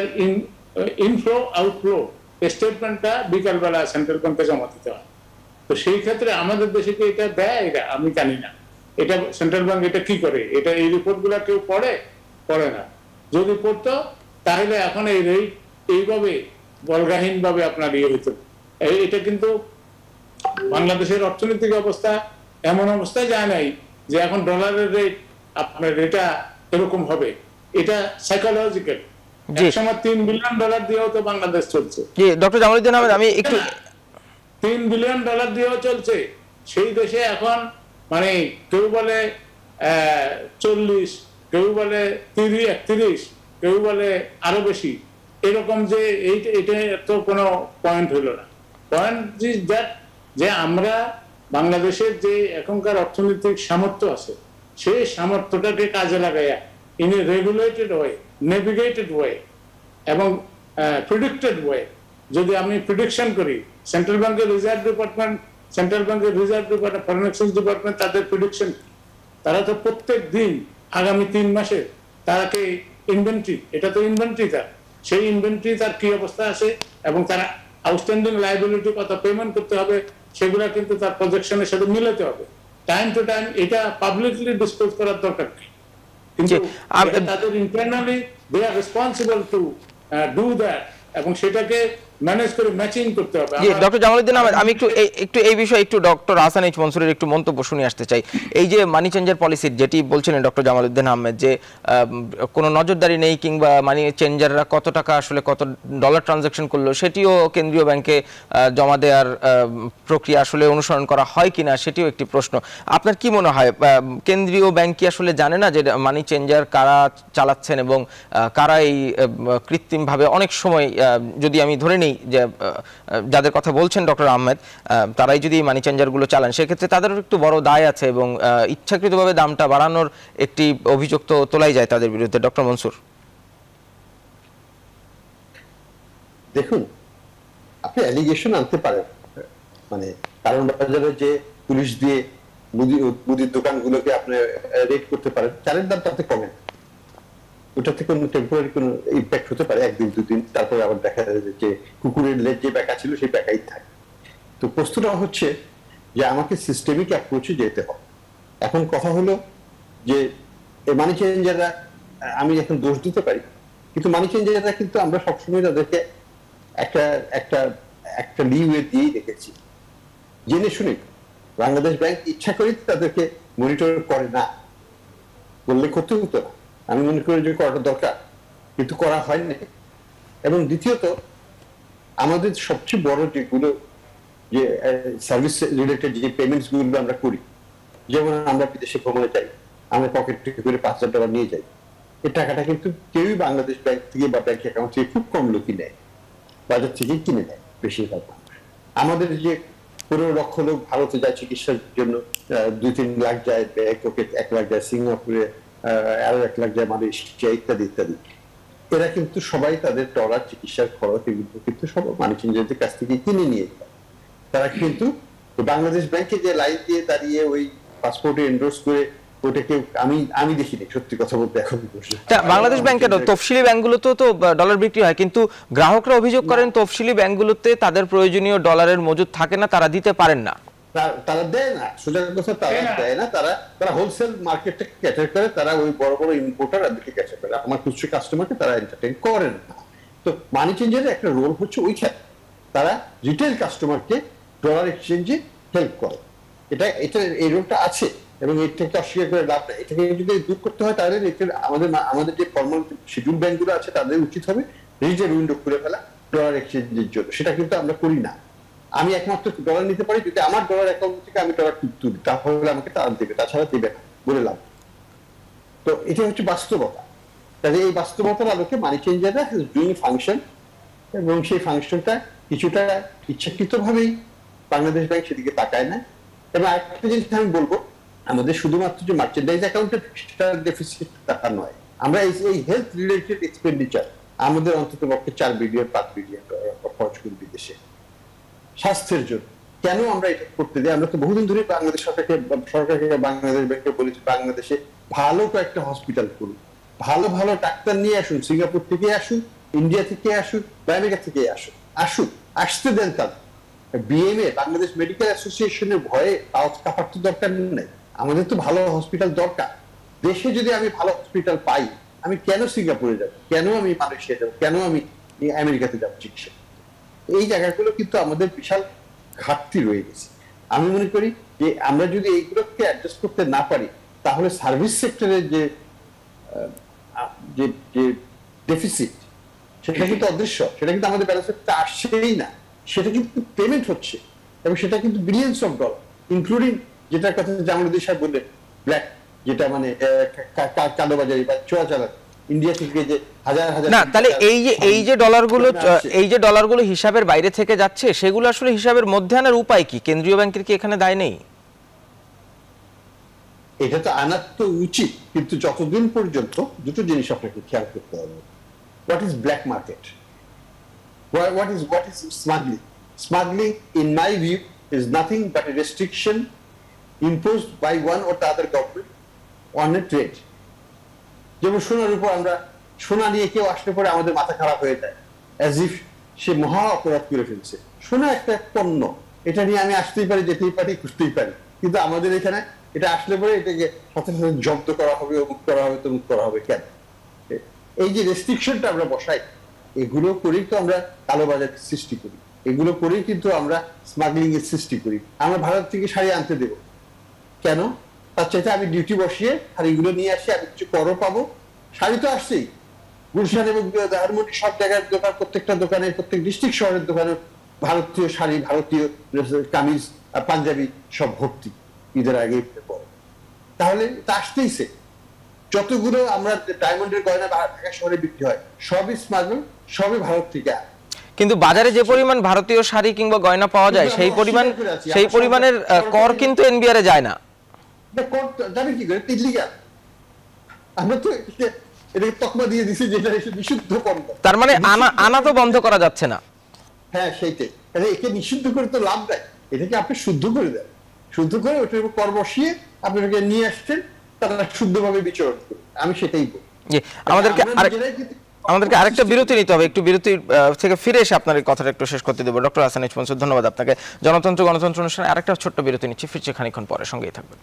Speaker 3: ইনফ্লো আউটফ্লো স্টেটমেন্টটা বিকালবেলা সেন্ট্রাল ব্যাংকে জমা দিতে হয়। তো সেই ক্ষেত্রে আমাদের দেশে কি এটা দেয়? এটা আমি জানি না, এটা সেন্ট্রাল ব্যাংক এটা কি করে, এটা এই রিপোর্ট গুলা কেউ পড়ে না। যদি পড়তো তাহলে এখন এই রেট এইভাবে বলগাহীন ভাবে আপনার হইতো। এটা কিন্তু বাংলাদেশের অর্থনৈতিক অবস্থা এমন অবস্থায় যায় নাই যে এখন ডলারের রেট আপনার এটা এরকম হবে। এটা সাইকোলজিক্যাল। একসময় $3 বিলিয়ন দিয়েও তো বাংলাদেশ চলছে।
Speaker 1: জি ডক্টর জামালউদ্দিন আহমেদ, আমি একটু
Speaker 3: $3 বিলিয়ন দিয়েও চলছে। সেই দেশে এখন মানে কেউ বলে 40, কেউ বলে 30-31, কেউ বলে আরো বেশি, এরকম যে এটা তো কোনো পয়েন্ট হলো না। পয়েন্ট ইজ দ্যাট যে আমরা বাংলাদেশের যে এখনকার অর্থনৈতিক সামর্থ্য আছে, সেই সামর্থ্যটাকে কাজে লাগাইয়া in a regulated way, navigated way এবং প্রেডিক্টেড ওয়ে যদি আমি প্রেডিকশন করি, সেন্ট্রাল ব্যাংকের reserve department, foreign exchange department, তাদের প্রেডিকশন, তারা তো প্রত্যেক দিন আগামী 3 মাসে তারাকে ইনভেন্টরি, এটা তো ইনভেন্টরি তার, সেই ইনভেন্টরি তার কি অবস্থা আছে এবং তারা আউটস্ট্যান্ডিং লায়াবিলিটি কত পেমেন্ট করতে হবে, সেগুলা কিন্তু তার প্রজেকশনের সাথে মিলাতে হবে। টাইম টু টাইম এটা পাবলিকলি ডিসক্লোজ করার দরকার নেই, কিন্তু তাদের internally they are responsible to do that, এবং সেটাকে ম্যানেজ করে ম্যাচিং করতে হবে।
Speaker 1: ডক্টর জামালউদ্দিন আহমেদ, আমি একটু এই বিষয়ে একটু ডক্টর হাসান এইচ মনসুরের একটু মন্তব্য শুনে আসতে চাই। এই যে মানি চেঞ্জার পলিসি যেটি বলছিলেন ডক্টর জামালউদ্দিন আহমেদ, যে কোনো নজরদারি নেই কিংবা মানি চেঞ্জাররা কত টাকা আসলে কত ডলার ট্রানজাকশন করলো সেটিও কেন্দ্রীয় ব্যাংকে জমা দেওয়ার প্রক্রিয়া আসলে অনুসরণ করা হয় কিনা সেটিও একটি প্রশ্ন। আপনার কি মনে হয় কেন্দ্রীয় ব্যাংক কি আসলে জানে না যে মানি চেঞ্জার কারা চালাচ্ছেন এবং কারা এই কৃত্রিমভাবে অনেক সময়, যদি আমি ধরে নিই যে যাদের কথা বলছেন ডক্টর আহমেদ, তারাই যদি মানি চেঞ্জারগুলো চালান সেক্ষেত্রে তাদেরও একটু বড় দায় আছে এবং ইচ্ছাকৃতভাবে দামটা বাড়ানোর একটি অভিযোগ তো তোলাই যায় তাদের বিরুদ্ধে। ডক্টর মনসুর,
Speaker 2: দেখুন আপনি অ্যালিগেশন আনতে পারেন, মানে কারণ বাজারে যে পুলিশ দিয়ে মুদির দোকানগুলোকে আপনি রেড করতে পারেন, চালের দাম তাতে কমে, ওটাতে কোনো টেম্পোরারি কোনো ইম্প্যাক্ট হতে পারে একদিন দুদিন, তারপরে আবার দেখা যায় যে কুকুরের লেজ যে ব্যাকা ছিল সেই ব্যাকাই থাকে। তো প্রশ্নটা হচ্ছে যে আমাকে সিস্টেমিক অ্যাপ্রোচে যেতে হবে। এখন কথা হলো যে মানি চেঞ্জাররা, আমি এখন দোষ দিতে পারি, কিন্তু মানি চেঞ্জাররা কিন্তু আমরা সবসময় তাদেরকে একটা একটা একটা লিওয়ে দিয়েই রেখেছি, জেনে শুনে। বাংলাদেশ ব্যাংক ইচ্ছা করে তাদেরকে মনিটর করে না, বললে করতে হতো না। আমি মনে করি যে করাটা দরকার, কিন্তু করা হয়নি। এবং দ্বিতীয়ত আমাদের সবচেয়ে বড় যেগুলো যে সার্ভিস রিলেটেড যে পেমেন্টস গুলো আমরা করি, যেমন আমরা বিদেশে ভ্রমণে যাই, আমরা পকেট থেকে করে $5,000 নিয়ে যাই, এই টাকাটা কিন্তু কেউই বাংলাদেশ ব্যাংক থেকে বা ব্যাংক অ্যাকাউন্ট থেকে খুব কম লোকই নেয়, বাজার থেকে কিনে নেয় বেশিরভাগ। আমাদের যে 15 লক্ষ লোক ভারতে যায় চিকিৎসার জন্য, 2-3 লাখ যায় ব্যাংককে, 1 লাখ যায় সিঙ্গাপুরে, আরো 1 লাখ যায় মালয়েশিয়া, ইত্যাদি ইত্যাদি। এরা কিন্তু সবাই তাদের ডলার চিকিৎসার খরচ এগুলো কিন্তু সব মানি চেঞ্জারদের কাছ থেকে কিনে নিয়ে যায়। তারা কিন্তু বাংলাদেশ ব্যাংকে যে লাইন দিয়ে দাঁড়িয়ে ওই পাসপোর্টে এন্ডোর্স করে ওটাকে আমি দেখিনি, সত্যি কথা বলতে। এখন
Speaker 1: বাংলাদেশ ব্যাংকের তফসিলি ব্যাংকগুলোতে তো ডলার বিক্রি হয়, কিন্তু গ্রাহকরা অভিযোগ করেন তফসিলি ব্যাংকগুলোতে তাদের প্রয়োজনীয় ডলারের মজুদ থাকে না, তারা দিতে পারেন না।
Speaker 2: তারা দেয় না, সোজা কথা তারা দেয় না, তারা হোলসেল মার্কেটটাকে ক্যাটার করে, তারা ওই বড় বড় ইম্পোর্টার আদেরকে ক্যাটার করে, আমার খুচরো কাস্টমারকে তারা এন্টারটেইন করেন না। তো মানি চেঞ্জারের একটা রোল হচ্ছে ওইখানে, তারা রিটেল কাস্টমারকে ডলার এক্সচেঞ্জে হেল্প করে। এটা এই রোলটা আছে এবং এটাকে অস্বীকার করে লাভ নেই। এটাকে যদি দূর করতে হয় তাহলে আমাদের যে ফর্মাল শিডিউল ব্যাংকগুলো আছে তাদের উচিত হবে রিটেল উইন্ডো খুলে ফেলা ডলার এক্সচেঞ্জের জন্য। সেটা কিন্তু আমরা করি না। আমি একমাত্র ডলার নিতে পারি যদি আমার ডলার অ্যাকাউন্ট থেকে আমি ডলার তুলি, তাহলে আমাকে তারা দেবে, তাছাড়া দেবে না বলে লাভ। তো এটা হচ্ছে বাস্তবতা। তাহলে এই বাস্তবতার আলোকে মানি চেঞ্জাররা ডুইং ফাংশন, এবং সেই ফাংশনটা কিছুটা ইচ্ছাকৃতভাবেই বাংলাদেশ ব্যাংক সেদিকে তাকায় না। এবং আরেকটা জিনিস আমি বলবো, আমাদের শুধুমাত্র যে মার্চেন্ডাইজ অ্যাকাউন্টের ডেফিসিট টাকা নয়, আমরা এই হেলথ রিলেটেড এক্সপেন্ডিচার আমাদের অন্তত পক্ষে 4 বিলিয়ন 5 বিলিয়ন খরচ করি বিদেশে স্বাস্থ্যের জন্য। কেন আমরা এটা করতে দিই? আমরা তো বহুদিন ধরে বাংলাদেশ সরকারকে বাংলাদেশ ব্যাংকে বলেছি বাংলাদেশে ভালো কয়েকটা হসপিটাল করুন, ভালো ভালো ডাক্তার নিয়ে আসুন, সিঙ্গাপুর থেকে আসুন, ইন্ডিয়া থেকে আসুন, আমেরিকা থেকে আসুন, আসতে দেন তাদের। বিএমএ বাংলাদেশ মেডিকেল অ্যাসোসিয়েশনের ভয়ে কাপার তো দরকার নেই। আমাদের তো ভালো হসপিটাল দরকার। দেশে যদি আমি ভালো হসপিটাল পাই, আমি কেন সিঙ্গাপুরে যাব, কেন আমি মালয়েশিয়া যাব, কেন আমি আমেরিকাতে যাব চিকিৎসা? এই জায়গাগুলো কিন্তু আমাদের বিশাল ঘাটতি রয়ে গেছে। আমি মনে করি যে আমরা যদি এইগুলোকে অ্যাডজাস্ট করতে না পারি, তাহলে সার্ভিস সেক্টরের যে ডেফিসিট সেটা কিন্তু অদৃশ্য, সেটা কিন্তু আমাদের ব্যালেন্স শিটে আসছেই না, সেটা কিন্তু পেমেন্ট হচ্ছে, এবং সেটা কিন্তু বিলিয়নস অফ ডলার, ইনক্লুডিং যেটার কথা জামালউদ্দিন সাহেব বললেন ব্ল্যাক, যেটা মানে কালোবাজারি বা চোরাচালান ইন্ডিয়া থেকে যে হাজার হাজার
Speaker 1: না। তাহলে এই যে ডলারগুলো হিসাবের বাইরে থেকে যাচ্ছে, সেগুলো আসলে হিসাবের মধ্যে আনার উপায় কি? কেন্দ্রীয় ব্যাংকের কি এখানে দায় নেই?
Speaker 2: এটা তো আনার তো উচিত, কিন্তু যতদিন পর্যন্ত দুটো জিনিস আপনাকে খেয়াল করতে হবে। What is black market? What is smuggling? Smuggling, in my view, is nothing but a restriction imposed by one or the other government on a trade. যেমন সোনার উপর আমরা সোনা নিয়ে কেউ আসলে পরে আমাদের মাথা খারাপ হয়ে যায়, as if সে মহা অপরাধ করে ফেলছে। সোনা একটা পণ্য, এটা নিয়ে আমি আসতেই পারি, যেতেই পারি, খুঁজতেই পারি, কিন্তু আমাদের এখানে এটা আসলে পরে এটাকে সাথে সাথে জব্দ করা হবে, অমুক করা হবে, তমুক করা হবে। কেন? এই যে রেস্ট্রিকশনটা আমরা বসাই, এগুলো করেই তো আমরা কালোবাজার সৃষ্টি করি, এগুলো করেই কিন্তু আমরা স্মাগলিং এর সৃষ্টি করি। আমরা ভারত থেকে শাড়ি আনতে দেব কেন? তার চাইতে আমি ডিউটি বসিয়ে শাড়িগুলো নিয়ে আসি, আমি কিছু করও পাবো। শাড়ি তো আসছেই, গুলশান এবং ধানমন্ডি সব জায়গার দোকান, প্রত্যেকটা দোকানে, প্রত্যেক ডিস্ট্রিক্ট শহরের দোকানে ভারতীয় শাড়ি, ভারতীয় কামিজ, পাঞ্জাবি সব ভর্তি ঈদের আগে পরে। তাহলে তা আসতেইছে। যতগুলো আমরা ডায়মন্ডের গয়না ঢাকা শহরে বিক্রি হয় সবই স্মাগল, সবই ভারত থেকে।
Speaker 1: কিন্তু বাজারে যে পরিমাণ ভারতীয় শাড়ি কিংবা গয়না পাওয়া যায় সেই পরিমাণের কর কিন্তু এনবিআর এ যায় না।
Speaker 2: কর যাবে কি করে? ইলিগাল। আমরা তো এটাকে তকমা দিয়ে দিছি যে এটা নিষিদ্ধ পণ্য।
Speaker 1: তার মানে আনা তো বন্ধ করা যাচ্ছে না।
Speaker 2: হ্যাঁ, সেইটাই। একে নিষিদ্ধ করে তো লাভ নাই, এটাকে আপনি শুদ্ধ করে দেন। শুদ্ধ করে ওটার উপর কর বসিয়ে আপনি ওটাকে নিয়ে আসছেন, তারা শুদ্ধভাবে বিচরণ করে। আমি সেটাই বলি।
Speaker 1: আমাদেরকে আরেকটা বিরতি নিতে হবে, একটু বিরতি থেকে ফিরে এসে আপনার এই কথাটা একটু শেষ করতে দেবো। ডক্টর হাসান এইচ মনসুর, ধন্যবাদ আপনাকে। জনতন্ত্র গণতন্ত্র অনুষ্ঠানে আরেকটা ছোট্ট বিরতি নিচ্ছি, ফিরছি খানিকক্ষণ পরে, সঙ্গেই থাকবেন।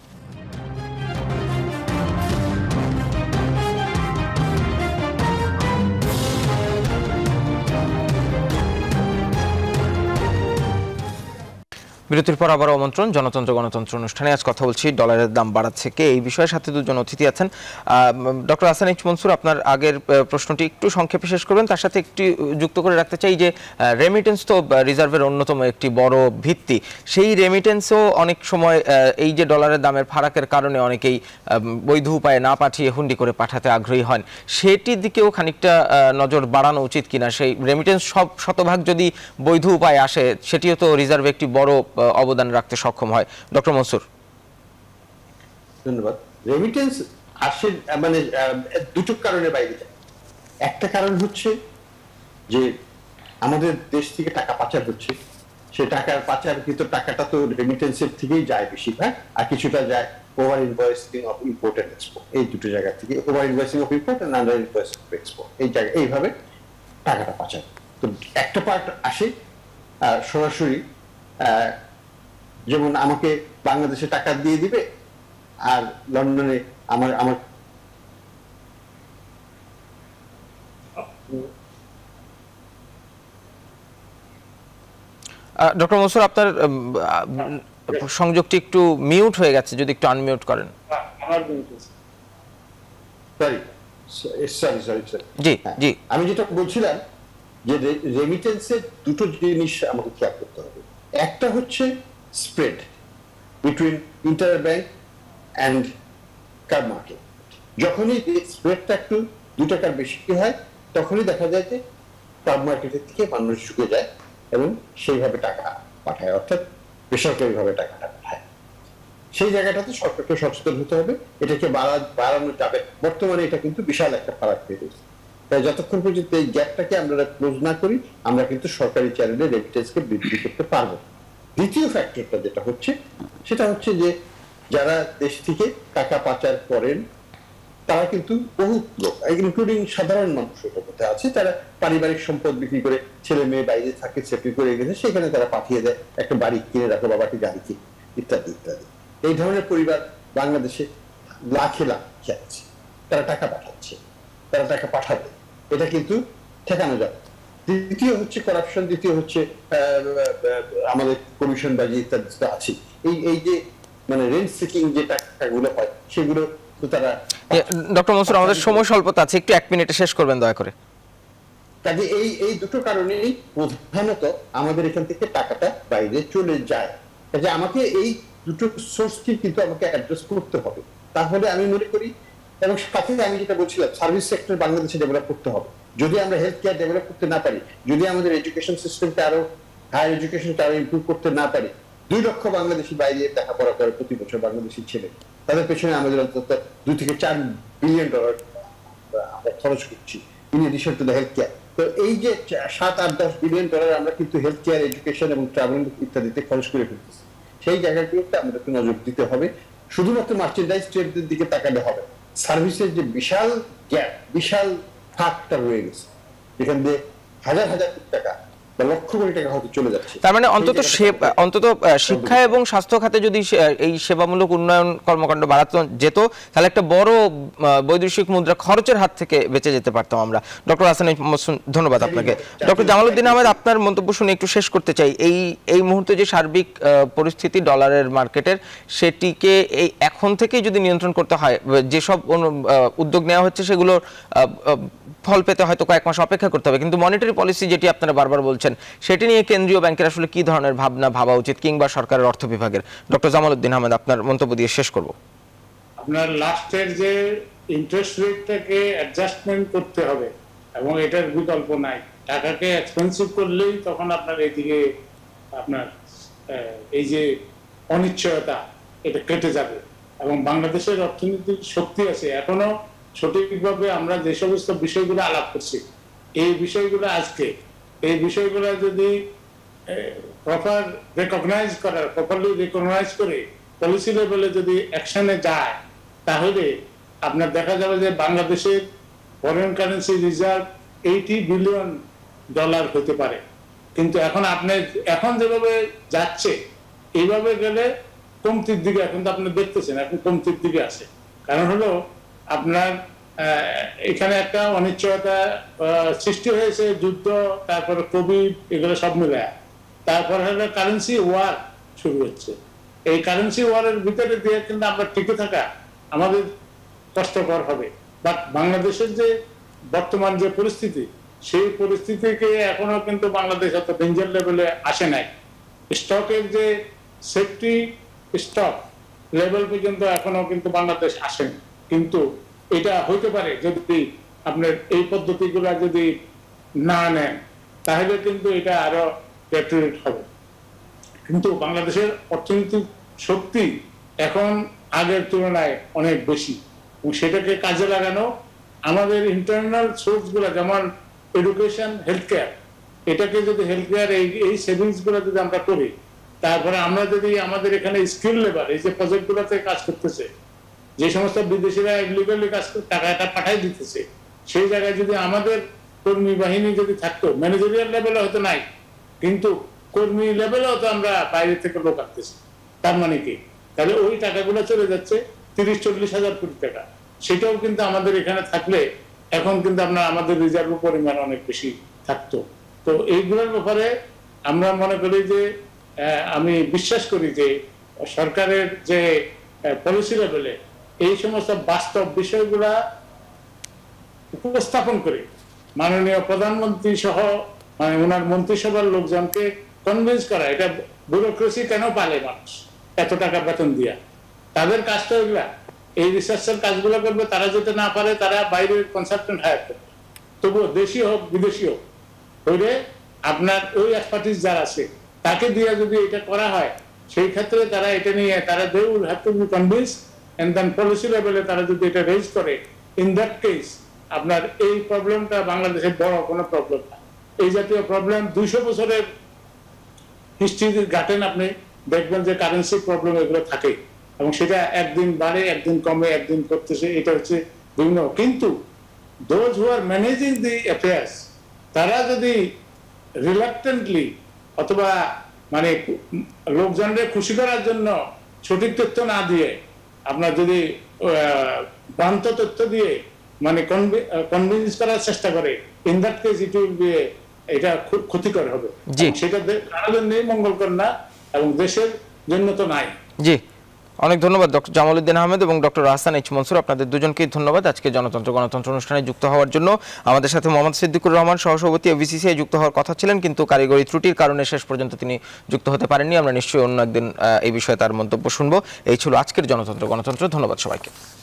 Speaker 1: বিরতির পর আবার আমন্ত্রণ জনতন্ত্র গণতন্ত্র অনুষ্ঠানে। আজ কথা বলছি ডলারের দাম বাড়াচ্ছে কে, এই বিষয়ে। সাথে দুজন অতিথি আছেন। ডক্টর হাসান এইচ মনসুর, আপনার আগের প্রশ্নটি একটু সংক্ষেপে শেষ করবেন। তার সাথে একটি যুক্ত করে রাখতে চাই যে রেমিটেন্স তো রিজার্ভের অন্যতম একটি বড় ভিত্তি। সেই রেমিটেন্সও অনেক সময় এই যে ডলারের দামের ফারাকের কারণে অনেকেই বৈধ উপায়ে না পাঠিয়ে হুন্ডি করে পাঠাতে আগ্রহী হন। সেটির দিকেও খানিকটা নজর বাড়ানো উচিত কিনা? সেই রেমিটেন্স সব শতভাগ যদি বৈধ উপায়ে আসে, সেটিও তো রিজার্ভে একটি বড় অবদান রাখতে সক্ষম হয়। ডক্টর মনসুর।
Speaker 2: ধন্যবাদ। রেমিটেন্স আসে মানে দুটো কারণে বাইরে যায়। একটা কারণ হচ্ছে যে আমাদের দেশ থেকে টাকা পাচার হচ্ছে, সে টাকার পাচারকৃত টাকাটা তো রেমিটেন্সের থেকেই যায় বেশিরভাগ, আর কিছুটা যায় over invoicing of import and export. এই দুটো জায়গা থেকে over invoicing of import and under invoicing of export, এই জায়গা এইভাবে টাকাটা পাচার। তো একটা পার্ট আসে সরাসরি, যেমন আমাকে বাংলাদেশে টাকা দিয়ে দিবে আর লন্ডনে আমার
Speaker 1: ডক্টর মনসুর, আপনার সংযোগটি একটু মিউট হয়ে গেছে, যদি একটু আনমিউট করেন। জি জি,
Speaker 2: আমি যেটা বলছিলাম যে রেমিটেন্সের দুটো জিনিস আমাকে খেয়াল করতে হবে। একটা হচ্ছে spread between inter bank and kerb market. যখনই স্প্রেডটা একটু 2 টাকার বেশি হয়, তখনই দেখা যায় যে কার মার্কেটের থেকে মানুষ ঝুঁকে যায় এবং সেইভাবে টাকা পাঠায়, অর্থাৎ বেসরকারিভাবে টাকাটা পাঠায়। সেই জায়গাটাতে সরকারকে সচেতন হতে হবে, এটাকে বাড়ানো যাবে। বর্তমানে এটা কিন্তু বিশাল একটা ফারাক হয়ে গেছে। তাই যতক্ষণ পর্যন্ত এই গ্যাপটাকে আমরা ক্লোজ না করি, আমরা কিন্তু সরকারি চ্যানেলে রেমিটেন্সকে বৃদ্ধি করতে পারবো। দ্বিতীয় ফ্যাক্টরটা যেটা হচ্ছে, সেটা হচ্ছে যে যারা দেশ থেকে টাকা পাচার করেন তারা কিন্তু বহু লোক, ইনক্লুডিং সাধারণ মানুষ মধ্যে আছে, তারা পারিবারিক সম্পদ বিক্রি করে, ছেলে মেয়ে বাইরে থাকে, সেটেল করে গেছে, সেখানে তারা পাঠিয়ে দেয়, একটা বাড়ি কিনে রাখো, বাবাকে গাড়ি কিনে, ইত্যাদি ইত্যাদি। এই ধরনের পরিবার বাংলাদেশে লাখে লাখ আছে। তারা টাকা পাঠাচ্ছে, তারা টাকা পাঠাবে, এটা কিন্তু ঠেকানো যাবে। দ্বিতীয় হচ্ছে করাপশন, দ্বিতীয় হচ্ছে আমাদের কমিশন বাজি ইত্যাদি আছে। এই যে মানে রেন্ট সিকিং যে টাকাগুলো হয়, সেগুলো তো তারা।
Speaker 1: ডক্টর মনসুর, আমাদের সময় স্বল্পতা আছে, একটু 1 মিনিটে শেষ করবেন দয়া করে।
Speaker 2: কাজে এই দুটো কারণেই প্রধানত আমাদের এখান থেকে টাকাটা বাইরে চলে যায়। কাজে আমাকে এই দুটো সোর্সকে কিন্তু আমাকে অ্যাড্রেস করতে হবে। তাহলে আমি মনে করি, এবং সাথে আমি যেটা বলছিলাম, সার্ভিস সেক্টর বাংলাদেশে ডেভেলপ করতে হবে। যদি আমরা হেলথ কেয়ার ডেভেলপ করতে না পারি, যদি আমাদের এডুকেশন সিস্টেমটা আরো হায়ার এডুকেশনটা আরো ইমপ্রুভ করতে না পারি, 2 লক্ষ বাংলাদেশি বাইরে লেখাপড়া করে প্রতি বছর বাংলাদেশি ছেলে, তাদের পেছনে আমাদের অন্তত $2 থেকে $4 বিলিয়ন আমরা খরচ করছি, in addition to the health care. তো এই যে $7-8-10 বিলিয়ন আমরা কিন্তু হেলথ কেয়ার, এডুকেশন এবং ট্রাভেল ইত্যাদিতে খরচ করে ফেলতেছি। সেই জায়গাগুলোতে আমাদেরকে নজর দিতে হবে। শুধুমাত্র মার্চেন্ডাইজ ট্রেডের দিকে তাকালে হবে। সার্ভিসের যে বিশাল গ্যাপ, বিশাল ফাঁকটা রয়ে গেছে, যেখান দিয়ে হাজার হাজার কোটি টাকা বা লক্ষ কোটি টাকা হয়তো চলে যাচ্ছে।
Speaker 1: তার মানে অন্তত শিক্ষা এবং স্বাস্থ্য খাতে যদি এই সেবামূলক উন্নয়ন কর্মকাণ্ড বাড়ানো যেত তাহলে একটা বড় বৈদেশিক মুদ্রা খরচের হাত থেকে বেঁচে যেতে পারতাম আমরা। ডক্টর হাসান ধন্যবাদ আপনাকে। ডক্টর জামালউদ্দিন আহমেদ, আপনার মন্তব্য শুনে একটু শেষ করতে চাই। এই মুহূর্তে যে সার্বিক পরিস্থিতি ডলারের মার্কেটের, সেটিকে এই এখন থেকেই যদি নিয়ন্ত্রণ করতে হয়, যেসব উদ্যোগ নেওয়া হচ্ছে সেগুলোর ফল পেতে হয়তো কয়েক মাস অপেক্ষা করতে হবে, কিন্তু মনিটারি পলিসি যেটি আপনারা বারবার বলছেন সেটি নিয়ে কেন্দ্রীয় ব্যাংকের আসলে কি ধরনের ভাবা উচিত, কিংবা সরকারের অর্থ বিভাগের? ডক্টর জামালউদ্দিন আহমেদ, আপনার মন্তব্য দিয়ে শেষ করব।
Speaker 3: আপনার লাস্টের যে ইন্টারেস্ট রেটটাকে অ্যাডজাস্টমেন্ট করতে হবে এবং এটার বিকল্প নাই। টাকাকে এক্সপেন্সিভ করলেই তখন আপনার এইদিকে আপনার এই যে অনিশ্চয়তা এটা কেটে যাবে এবং বাংলাদেশের অর্থনৈতিক শক্তি আছে। এখনো সঠিকভাবে আমরা যে সমস্ত বিষয়গুলো আলাপ করছি, এই বিষয়গুলো আজকে এই বিষয়গুলো যদি প্রপারলি রিকগনাইজ করে পলিসি লেভেলে যদি অ্যাকশনে যায়, তাহলে আপনার দেখা যাবে যে বাংলাদেশের ফরেন কারেন্সি রিজার্ভ $80 বিলিয়ন হতে পারে। কিন্তু এখন যেভাবে যাচ্ছে, এইভাবে গেলে কমতির দিকে, এখন তো আপনি দেখতেছেন এখন কমতির দিকে আছে। কারণ হলো আপনার এখানে একটা অনিশ্চয়তা সৃষ্টি হয়েছে, যুদ্ধ, তারপরে কোভিড, এগুলো সব মিলে, তারপরে হলো কারেন্সি ওয়ার শুরু হচ্ছে। এই কারেন্সি ওয়ারের ভিতরে দিয়ে কিন্তু আমরা টিকে থাকা আমাদের কষ্টকর হবে। বাট বাংলাদেশের যে বর্তমান যে পরিস্থিতি, সেই পরিস্থিতিকে এখনো কিন্তু বাংলাদেশ অত ডেঞ্জার লেভেলে আসে নাই। স্টকের যে সেফটি স্টক লেভেল পর্যন্ত এখনো কিন্তু বাংলাদেশ আসেনি। কিন্তু এটা হইতে পারে যদি আপনার এই পদ্ধতিগুলো যদি না নেন, তাহলে কিন্তু এটা আরো ডেটোরেট হবে। কিন্তু বাংলাদেশের অর্থনৈতিক শক্তি এখন আগের তুলনায় অনেক বেশি, এবং সেটাকে কাজে লাগানো আমাদের ইন্টারনাল সোর্সগুলো, যেমন এডুকেশন, হেলথ কেয়ার, এটাকে যদি হেলথ কেয়ার এই সেভিংসগুলো যদি আমরা করি, তারপরে আমরা যদি আমাদের এখানে স্কিল লেবার, এই যে প্রজেক্টগুলোতে কাজ করতেছে, যে সমস্ত বিদেশিরা ইলিগালি কাজ করে টাকাটা পাঠাই দিতেছে, সেই জায়গায় যদি আমাদের কর্মী বাহিনী যদি থাকতো, ম্যানেজারিয়াল লেভেলে হয়তো নাই, কিন্তু কর্মী লেভেলেও তো আমরা বাইরে থেকে লোক আনতেছি। তার মানে কি, তাহলে ওই টাকাগুলো চলে যাচ্ছে 30-40 হাজার কোটি টাকা। সেটাও কিন্তু আমাদের এখানে থাকলে এখন কিন্তু আমাদের রিজার্ভ পরিমাণ অনেক বেশি থাকতো। তো এইগুলোর ব্যাপারে আমরা মনে করি যে, আমি বিশ্বাস করি যে সরকারের যে পলিসি লেভেলে এই সমস্ত বাস্তব বিষয়গুলা উপস্থাপন করে মাননীয় প্রধানমন্ত্রী সহ মানে ওনার মন্ত্রিসভার লোকজনকে কনভিন্স করা, এটা ব্যুরোক্রেসি কেন পালে মানুষ এত টাকা বেতন দিয়া, তাদের কাজটা এগুলা, এই রিসার্চের কাজগুলো করবে। তারা যেটা না পারে তারা বাইরের কনসালটেন্ট হায়ার করবে, তবুও দেশি হোক বিদেশি হোক, হইলে আপনার ওই এক্সপার্টিস যারা আছে তাকে দিয়ে যদি এটা করা হয়, সেই ক্ষেত্রে তারা এটা নিয়ে they will have to be convinced, and then policy লেভেলে তারা যদি এটা রেজ করে, ইন দ্যাট কেস আপনার এই প্রবলেমটা বাংলাদেশের বড় কোনো প্রবলেম না। এই জাতীয় প্রবলেম 200 বছরের হিস্ট্রি ঘাটেন, আপনি দেখবেন যে কারেন্সি প্রবলেম এগুলো থাকে, এবং সেটা একদিন বাড়ে, একদিন কমে, একদিন করতেছে, এটা হচ্ছে বিভিন্ন। কিন্তু those who are managing the affairs, তারা যদি রিলাক্টেন্টলি অথবা মানে লোকজনদের খুশি করার জন্য সঠিক তথ্য না দিয়ে, আপনার যদি ভ্রান্ত তথ্য দিয়ে মানে কনভিন্স করার চেষ্টা করে, in that case it will be, এটা খুব ক্ষতিকর হবে। সেটা কারোর জন্যই মঙ্গলকর না, এবং দেশের জন্য তো নাই।
Speaker 1: জি, অনেক ধন্যবাদ ডক্টর জামালউদ্দিন আহমেদ এবং ডক্টর হাসান এইচ মনসুর, আপনাদের দুজনকেই ধন্যবাদ আজকে জনতন্ত্র গণতন্ত্র অনুষ্ঠানে যুক্ত হওয়ার জন্য। আমাদের সাথে মোহাম্মদ সিদ্দিকুর রহমান সহসভাপতি এভিসিসিআই যুক্ত হওয়ার কথা ছিলেন, কিন্তু কারিগরি ত্রুটির কারণে শেষ পর্যন্ত তিনি যুক্ত হতে পারেননি। আমরা নিশ্চয়ই অন্য একদিন এই বিষয়ে তার মন্তব্য শুনবো। এই ছিল আজকের জনতন্ত্র গণতন্ত্র। ধন্যবাদ সবাইকে।